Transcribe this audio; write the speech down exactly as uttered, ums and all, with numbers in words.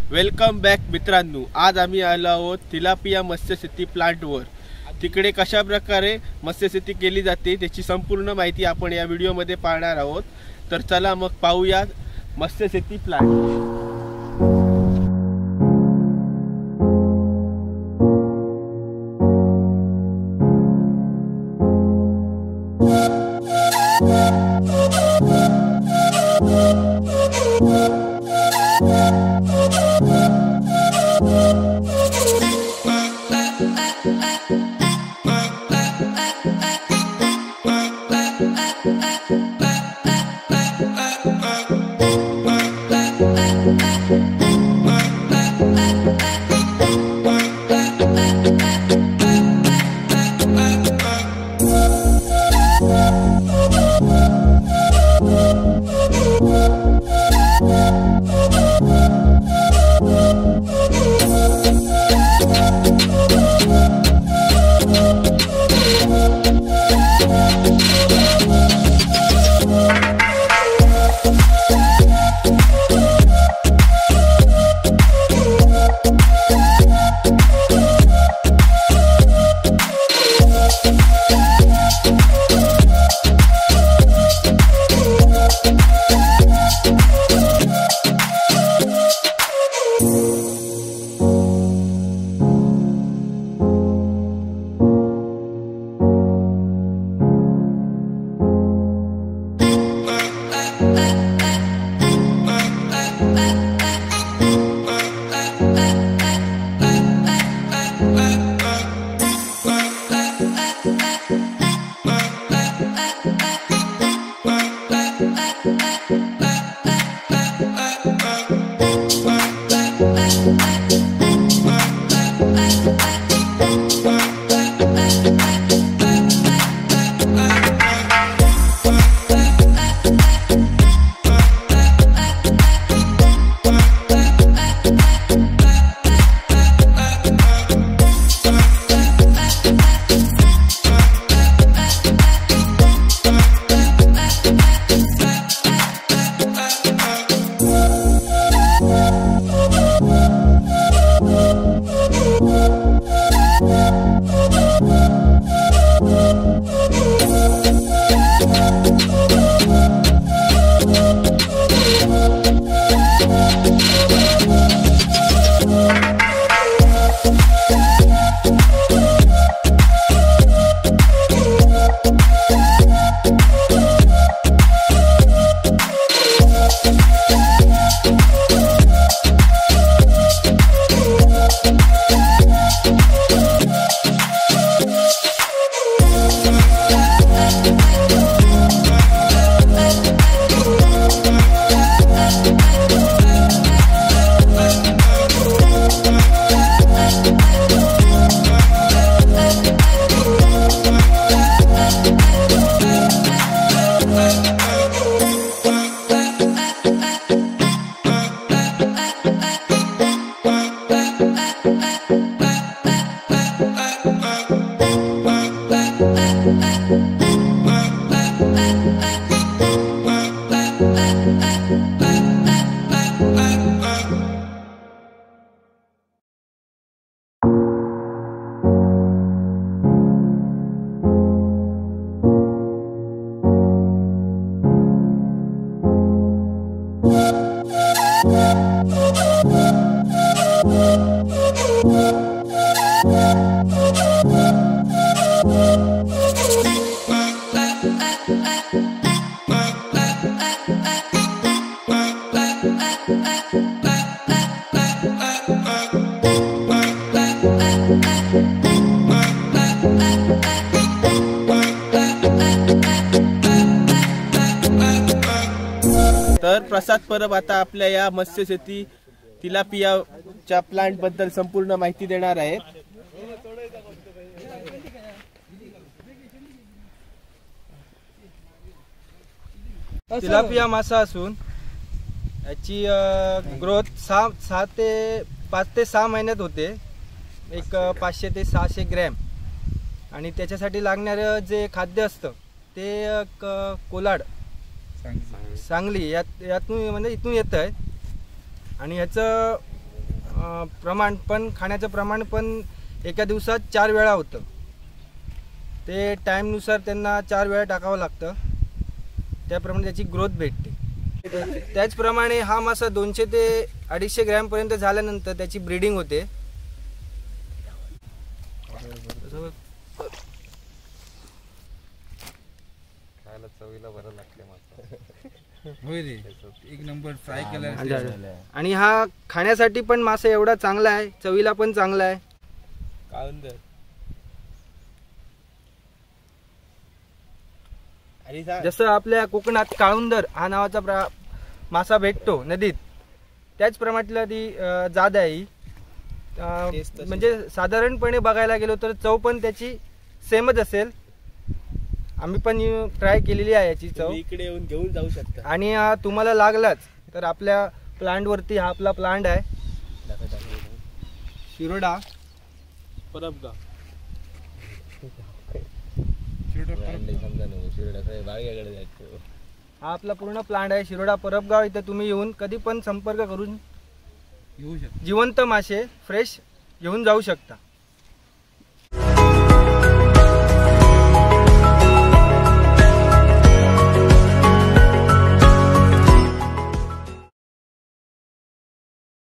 Welcome back मित्रांनो, आज आम्ही आलो आहोत तिलापिया मत्स्यशेती प्लांटवर। तिकडे कशा प्रकारे मत्स्यशेती केली जाते त्याची संपूर्ण माहिती आपण या व्हिडिओमध्ये पाहणार आहोत। तर चला मग पाहूया मत्स्यशेती प्लांट। तर प्रसाद परब आता आपल्या या मत्स्यशेती तिलापियाच्या प्लांट बद्दल संपूर्ण माहिती देणार आहेत। तिलापिया मासा असून याची ग्रोथ सहा सहा ते पाच ते सहा महिन्यात होते, एक पाचशे ते सहाशे ग्रॅम। आणि त्याच्यासाठी लागणारं जे खाद्य असतं ते कोलाड सांगली यात यातून म्हणजे इथून येत आहे। आणि ह्याचं अं, प्रमाण पण खाण्याचं प्रमाण पण एका दिवसात चार वेळा होतं. ते टाईमनुसार त्यांना चार वेळा टाकावं लागतं, त्याप्रमाणे त्याची ग्रोथ भेटते. त्याचप्रमाणे हा मासा दोनशे ते अडीचशे ग्रॅमपर्यंत झाल्यानंतर त्याची ब्रीडिंग होते. खायला चवीला बरं लागते मासा. होय रे, एक नंबर फ्राय केला. आणि हा खाण्यासाठी पण मासा एवढा चांगला आहे, चवीला पण चांगला आहे. काळुंदर आणि सा- जसं आपल्या कोकणात काळुंदर हा नावाचा प्रा मासा भेटतो नदीत, त्याचप्रमाणातला ती अं, जात आहे ही. अं, Taste तशी. म्हणजे साधारणपणे बघायला गेलो तर चव पण त्याची सेमच असेल. आम्ही पण ट्राय केलेली आहे याची चव. तुम्ही इकडे येऊन घेऊन जाऊ शकता. आणि अं, तुम्हाला लागलाच तर आपल्या प्लांटवरती हा आपला प्लांट आहे शिरोडा. परबगाव समजा नको शिरड्याचा बागेकडे जायचं. हा आपला पूर्ण प्लांट आहे शिरोडा परबगाव. इथं तुम्ही येऊन कधी पण संपर्क करून येऊ शकतो. जिवंत मासे फ्रेश घेऊन जाऊ शकता.